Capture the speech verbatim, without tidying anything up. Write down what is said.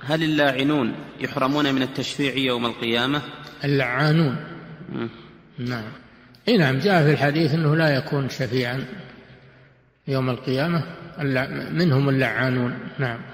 هل اللاعنون يحرمون من التشفيع يوم القيامة؟ اللعانون م. نعم. إيه نعم، جاء في الحديث أنه لا يكون شفيعا يوم القيامة، منهم اللعانون. نعم.